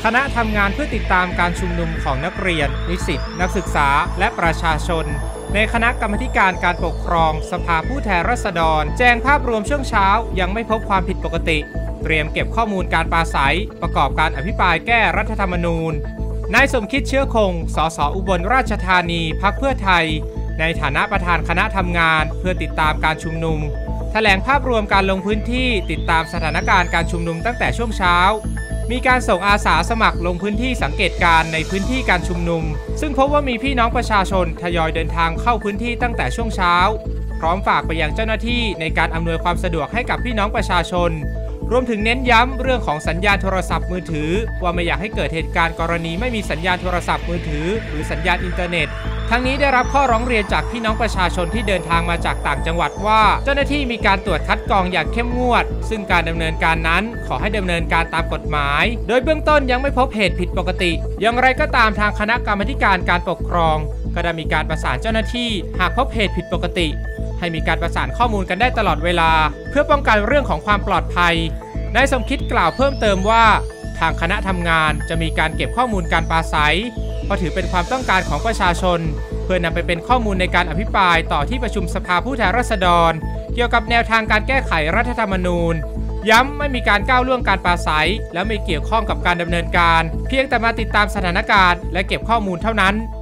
คณะทำงานเพื่อติดตามการชุมนุมของนักเรียนนิสิตนักศึกษาและประชาชนในคณะกรรมาธิการการปกครองสภาผู้แทนราษฎรแจ้งภาพรวมช่วงเช้ายังไม่พบความผิดปกติเตรียมเก็บข้อมูลการปราศัยประกอบการอภิปรายแก้รัฐธรรมนูญนายสมคิดเชื้อคงสสอุบลราชธานีพรรคเพื่อไทยในฐานะประธานคณะทำงานเพื่อติดตามการชุมนุมแถลงภาพรวมการลงพื้นที่ติดตามสถานการณ์การชุมนุมตั้งแต่ช่วงเช้ามีการส่งอาสาสมัครลงพื้นที่สังเกตการณ์ในพื้นที่การชุมนุมซึ่งพบว่ามีพี่น้องประชาชนทยอยเดินทางเข้าพื้นที่ตั้งแต่ช่วงเช้าพร้อมฝากไปยังเจ้าหน้าที่ในการอำนวยความสะดวกให้กับพี่น้องประชาชนรวมถึงเน้นย้ำเรื่องของสัญญาณโทรศัพท์มือถือว่าไม่อยากให้เกิดเหตุการณ์กรณีไม่มีสัญญาณโทรศัพท์มือถือหรือสัญญาณอินเทอร์เน็ตทั้งนี้ได้รับข้อร้องเรียนจากพี่น้องประชาชนที่เดินทางมาจากต่างจังหวัดว่าเจ้าหน้าที่มีการตรวจคัดกรองอย่างเข้มงวดซึ่งการดำเนินการนั้นขอให้ดำเนินการตามกฎหมายโดยเบื้องต้นยังไม่พบเหตุผิดปกติอย่างไรก็ตามทางคณะกรรมาธิการการปกครองก็ได้มีการประสานเจ้าหน้าที่หากพบเหตุผิดปกติให้มีการประสานข้อมูลกันได้ตลอดเวลาเพื่อป้องกันเรื่องของความปลอดภัยนายสมคิดกล่าวเพิ่มเติมว่าทางคณะทำงานจะมีการเก็บข้อมูลการปราศัยเพราะถือเป็นความต้องการของประชาชนเพื่อนำไปเป็นข้อมูลในการอภิปรายต่อที่ประชุมสภาผู้แทนราษฎรเกี่ยวกับแนวทางการแก้ไขรัฐธรรมนูญย้ำไม่มีการก้าวล่วงการปราศัยและไม่เกี่ยวข้องกับการดำเนินการเพียงแต่มาติดตามสถานการณ์และเก็บข้อมูลเท่านั้น